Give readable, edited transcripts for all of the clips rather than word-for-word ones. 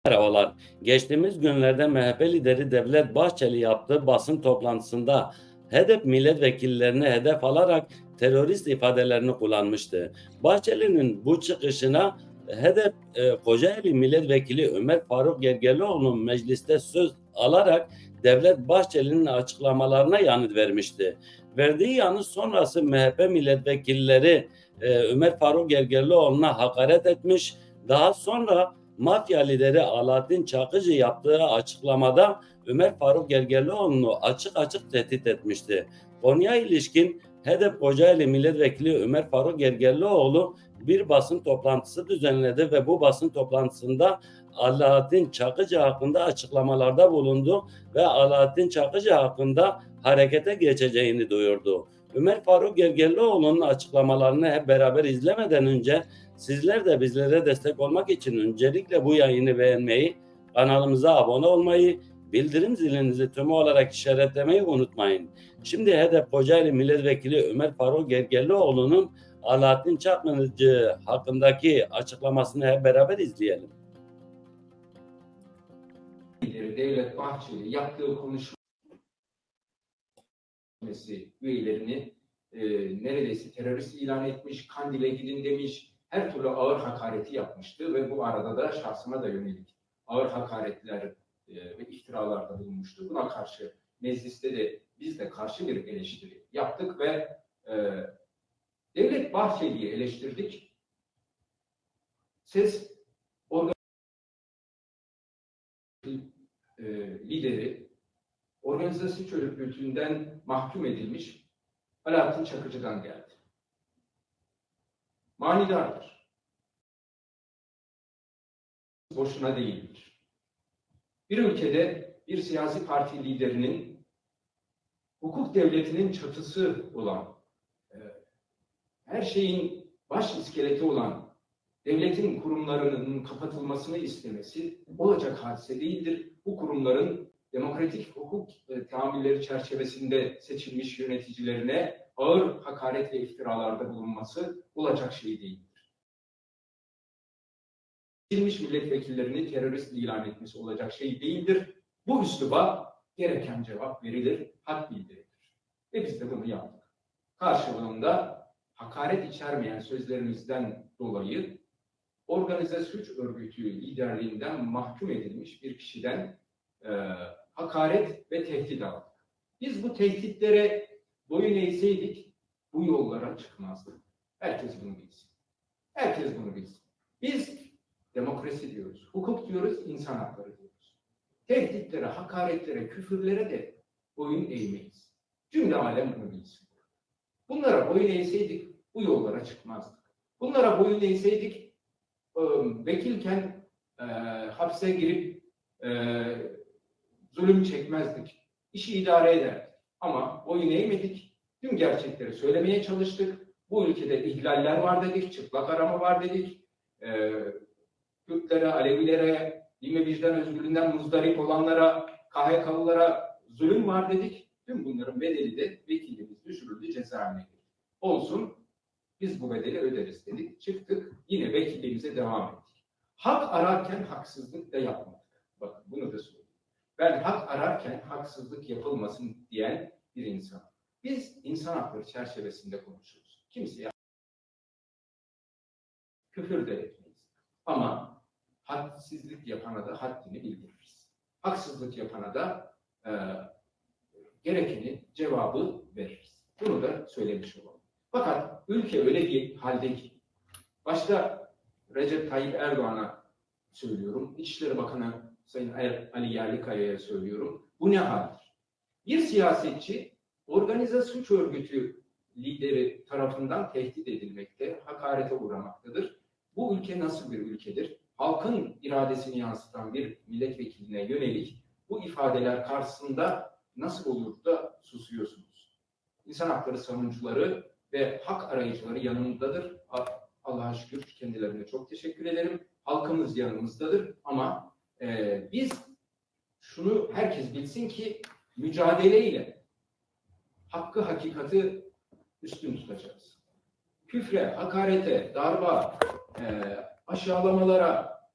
Merhabalar. Geçtiğimiz günlerde MHP lideri Devlet Bahçeli yaptığı basın toplantısında HDP milletvekillerini hedef alarak terörist ifadelerini kullanmıştı. Bahçeli'nin bu çıkışına HDP Kocaeli milletvekili Ömer Faruk Gergerlioğlu mecliste söz alarak Devlet Bahçeli'nin açıklamalarına yanıt vermişti. Verdiği yanıt sonrası MHP milletvekilleri Ömer Faruk Gergerlioğlu'na hakaret etmiş. Daha sonra mafya lideri Alaaddin Çakıcı yaptığı açıklamada Ömer Faruk Gergerlioğlu'nu açık açık tehdit etmişti. Konuya ilişkin HDP Kocaeli Milletvekili Ömer Faruk Gergerlioğlu bir basın toplantısı düzenledi ve bu basın toplantısında Alaaddin Çakıcı hakkında açıklamalarda bulundu ve Alaaddin Çakıcı hakkında harekete geçeceğini duyurdu. Ömer Faruk Gergerlioğlu'nun açıklamalarını hep beraber izlemeden önce sizler de bizlere destek olmak için öncelikle bu yayını beğenmeyi, kanalımıza abone olmayı, bildirim zilinizi tümü olarak işaretlemeyi unutmayın. Şimdi HDP Kocaeli Milletvekili Ömer Faruk Gergerlioğlu'nun Alaaddin Çakıcı hakkındaki açıklamasını hep beraber izleyelim. Devlet Bahçeli yaptığı konuşması üyelerini neredeyse terörist ilan etmiş, Kandil'e gidin demiş, her türlü ağır hakareti yapmıştı ve bu arada da şahsıma da yönelik ağır hakaretler ve iftiralarda bulunmuştu. Buna karşı mecliste de biz de karşı bir eleştiri yaptık ve Devlet Bahçeli'yi eleştirdik. Siz lideri organize suç örgütünden mahkum edilmiş Alaaddin Çakıcı'dan geldi. Manidardır. Boşuna değildir. Bir ülkede bir siyasi parti liderinin hukuk devletinin çatısı olan, her şeyin baş iskeleti olan devletin kurumlarının kapatılmasını istemesi olacak hadise değildir. Bu kurumların demokratik hukuk teamülleri çerçevesinde seçilmiş yöneticilerine ağır hakaret ve iftiralarda bulunması olacak şey değildir. Seçilmiş milletvekillerini terörist ilan etmesi olacak şey değildir. Bu üsluba gereken cevap verilir, hak bildirilir. Ve biz de bunu yaptık. Karşılığında hakaret içermeyen sözlerimizden dolayı organize suç örgütü liderliğinden mahkum edilmiş bir kişiden hakaret ve tehdit aldık. Biz bu tehditlere boyun eğseydik bu yollara çıkmazdık. Herkes bunu bilsin. Herkes bunu bilsin. Biz demokrasi diyoruz, hukuk diyoruz, insan hakları diyoruz. Tehditlere, hakaretlere, küfürlere de boyun eğmeyiz. Cümle alem bunu bilsin. Bunlara boyun eğseydik bu yollara çıkmazdık. Bunlara boyun eğseydik vekilken hapse girip zulüm çekmezdik. İşi idare ederdik. Ama boyun eğmedik. Tüm gerçekleri söylemeye çalıştık. Bu ülkede ihlaller var dedik, çıplak arama var dedik. Kürtlere, Alevilere, din ve vicdan özgürlüğünden muzdarip olanlara, KHK'lılara zulüm var dedik. Tüm bunların bedeli de vekilimiz düşürüldü, cezaevine girdi. Olsun, biz bu bedeli öderiz dedik. Çıktık, yine vekilliğimize devam ettik. Hak ararken haksızlık da yapmadık. Bakın bunu da söyleyeyim. Ben hak ararken haksızlık yapılmasın diyen bir insan. Biz insan hakları çerçevesinde konuşuyoruz. Kimseye küfür de etmeyiz. Ama hadsizlik yapana da haddini bildiririz. Haksızlık yapana da gerekeni cevabı veririz. Bunu da söylemiş olalım. Fakat ülke öyle bir halde ki, başta Recep Tayyip Erdoğan'a söylüyorum, İçişleri Bakanı Sayın Ali Yerlikaya'ya söylüyorum. Bu ne haldir? Bir siyasetçi organize suç örgütü lideri tarafından tehdit edilmekte, hakarete uğramaktadır. Bu ülke nasıl bir ülkedir? Halkın iradesini yansıtan bir milletvekiline yönelik bu ifadeler karşısında nasıl olur da susuyorsunuz? İnsan hakları savunucuları ve hak arayıcıları yanımdadır. Allah'a şükür kendilerine çok teşekkür ederim. Halkımız yanımızdadır ama biz şunu herkes bilsin ki mücadeleyle hakkı, hakikati üstün tutacağız. Küfre, hakarete, darba, aşağılamalara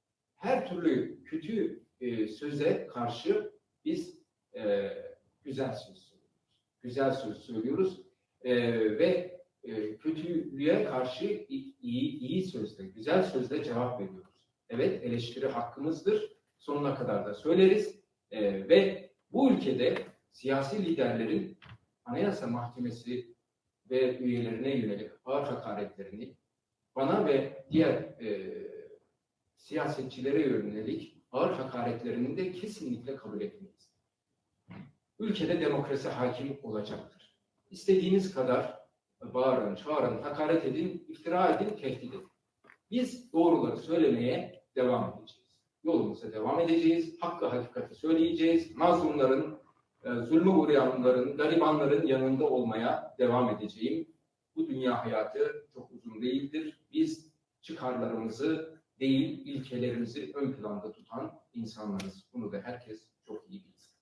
her türlü kötü söze karşı biz güzel söz söylüyoruz. Güzel söz söylüyoruz ve kötülüğe karşı iyi sözle, güzel sözle cevap veriyoruz. Evet, eleştiri hakkımızdır. Sonuna kadar da söyleriz. Ve bu ülkede siyasi liderlerin Anayasa Mahkemesi ve üyelerine yönelik ağır hakaretlerini, bana ve diğer siyasetçilere yönelik ağır hakaretlerini de kesinlikle kabul etmeyiz. Ülkede demokrasi hakim olacaktır. İstediğiniz kadar bağırın, çağırın, hakaret edin, iftira edin, tehdit edin. Biz doğruları söylemeye devam edeceğiz. Yolumuza devam edeceğiz. Hakkı hakikati söyleyeceğiz. Mazlumların, zulme uğrayanların, garibanların yanında olmaya devam edeceğim. Bu dünya hayatı çok uzun değildir. Biz çıkarlarımızı değil, ilkelerimizi ön planda tutan insanlarız. Bunu da herkes çok iyi bilsin.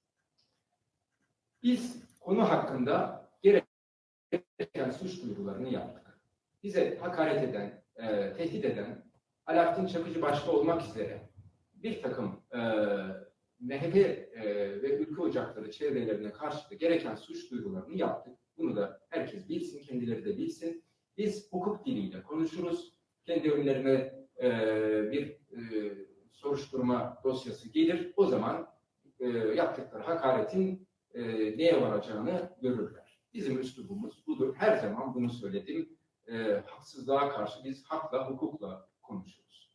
Biz konu hakkında gereken suç duyurularını yaptık. Bize hakaret eden, tehdit eden, Alaaddin Çakıcı başta olmak üzere bir takım MHP ve ülke ocakları çevrelerine karşı da gereken suç duyurularını yaptık. Bunu da herkes bilsin, kendileri de bilsin. Biz hukuk diliyle konuşuruz. Kendi önlerine bir soruşturma dosyası gelir. O zaman yaptıkları hakaretin neye varacağını görürler. Bizim üslubumuz budur. Her zaman bunu söyledim. Haksızlığa karşı biz hakla, hukukla konuşuruz.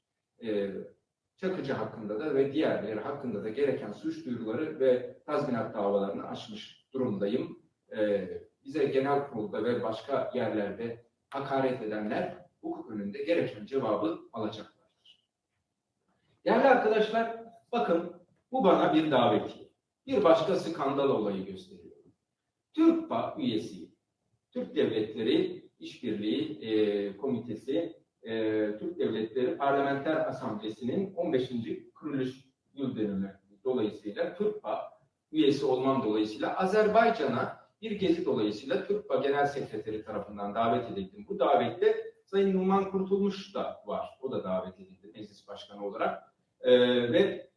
Çakıcı hakkında da ve diğerleri hakkında da gereken suç duyuruları ve tazminat davalarını açmış durumdayım. Bize genel kurulda ve başka yerlerde hakaret edenler hukuk önünde gereken cevabı alacaklardır. Değerli arkadaşlar, bakın bu bana bir davetiye. Bir başka skandal olayı gösteriyor. TÜRKPA üyesi, Türk Devletleri İşbirliği Komitesi, Türk Devletleri Parlamenter Asamblesi'nin 15. kuruluş yıl dönümü dolayısıyla TÜRKPA üyesi olmam dolayısıyla Azerbaycan'a bir gezi dolayısıyla TÜRKPA Genel Sekreteri tarafından davet edildim. Bu davette Sayın Numan Kurtulmuş da var. O da davet edildi meclis başkanı olarak. Ve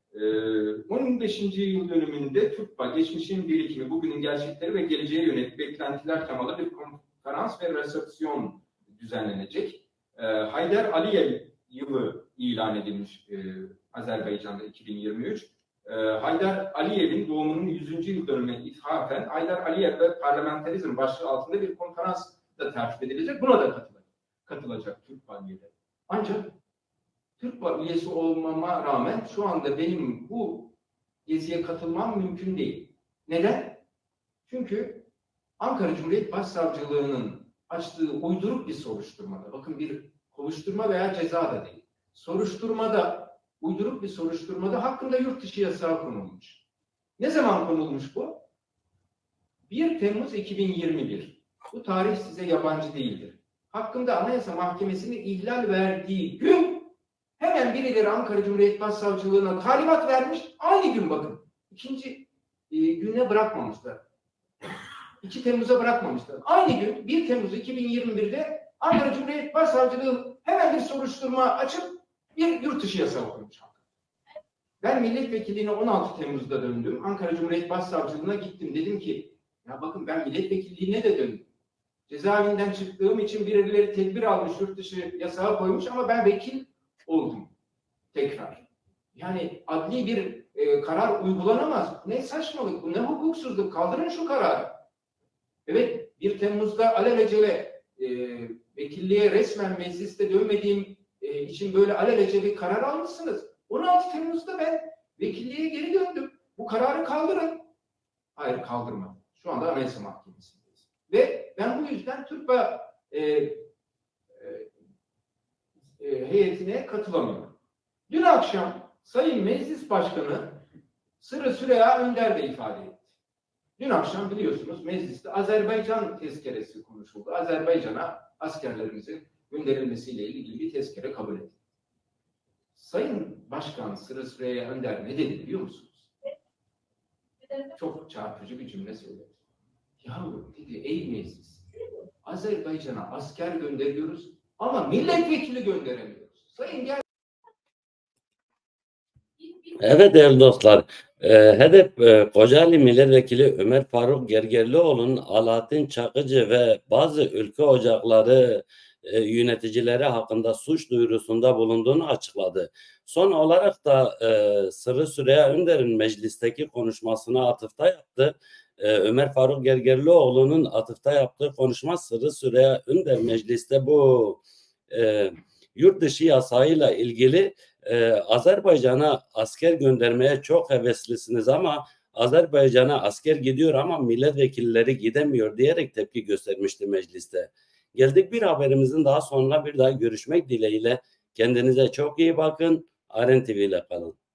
15. yıl dönümünde TÜRKPA, geçmişin birikimi, bugünün gerçekleri ve geleceğe yönelik beklentiler temalı bir konferans ve resepsiyon düzenlenecek. Haydar Aliyev yılı ilan edilmiş Azerbaycan'da 2023. Haydar Aliyev'in doğumunun 100. yıl dönümüne ithafen Haydar Aliyev ve parlamenterizm başlığı altında bir konferans da tertip edilecek. Buna da katılacak TÜRKPA üyeleri. Ancak TÜRKPA üyesi olmama rağmen şu anda benim bu geziye katılmam mümkün değil. Neden? Çünkü Ankara Cumhuriyet Başsavcılığı'nın açtığı uyduruk bir soruşturmada, bakın bir kovuşturma veya ceza da değil, soruşturmada, uyduruk bir soruşturmada hakkında yurt dışı yasağı konulmuş. Ne zaman konulmuş bu? 1 Temmuz 2021. Bu tarih size yabancı değildir. Hakkında Anayasa Mahkemesi'nin ihlal verdiği gün hemen birileri Ankara Cumhuriyet Başsavcılığı'na talimat vermiş. Aynı gün bakın. İkinci güne bırakmamışlar. 2 Temmuz'a bırakmamışlar. Aynı gün 1 Temmuz 2021'de Ankara Cumhuriyet Başsavcılığı hemen bir soruşturma açıp bir yurt dışı yasağı koymuş. Ben milletvekilliğine 16 Temmuz'da döndüm. Ankara Cumhuriyet Başsavcılığına gittim. Dedim ki ya bakın ben milletvekilliğine de döndüm. Cezaevinden çıktığım için birileri tedbir almış, yurt dışı yasağı koymuş ama ben vekil oldum tekrar. Yani adli bir karar uygulanamaz. Ne saçmalık bu, ne hukuksuzluk. Kaldırın şu kararı. Evet, 1 Temmuz'da alelacele vekilliğe resmen mecliste dönmediğim için böyle alelacele bir karar almışsınız. 16 Temmuz'da ben vekilliğe geri döndüm. Bu kararı kaldırın. Hayır, kaldırmadım. Şu anda Anayasa Mahkemesi'ndeyiz. Ve ben bu yüzden TÜRKPA heyetine katılamıyorum. Dün akşam Sayın Meclis Başkanı Sırrı Süreyya Önder de ifade etti. Dün akşam biliyorsunuz mecliste Azerbaycan tezkeresi konuşuldu. Azerbaycan'a askerlerimizin gönderilmesiyle ilgili bir tezkere kabul edildi. Sayın Başkan Sırrı Süreyya Önder ne dedi biliyor musunuz? Çok çarpıcı bir cümle söyledi. Yahu dedi, ey meclis, Azerbaycan'a asker gönderiyoruz ama milletvekili gönderemiyoruz. Sayın Evet değerli dostlar, HDP Kocaeli Milletvekili Ömer Faruk Gergerlioğlu'nun Alaaddin Çakıcı ve bazı ülke ocakları yöneticileri hakkında suç duyurusunda bulunduğunu açıkladı. Son olarak da Sırrı Süreyya Önder'in meclisteki konuşmasına atıfta yaptı. Ömer Faruk Gergerlioğlu'nun atıfta yaptığı konuşma Sırrı Süreyya Önder mecliste bu e, yurt dışı yasağıyla ilgili Azerbaycan'a asker göndermeye çok heveslisiniz ama Azerbaycan'a asker gidiyor ama milletvekilleri gidemiyor diyerek tepki göstermişti mecliste. Geldik bir haberimizin daha sonuna, bir daha görüşmek dileğiyle. Kendinize çok iyi bakın. Aren TV ile kalın.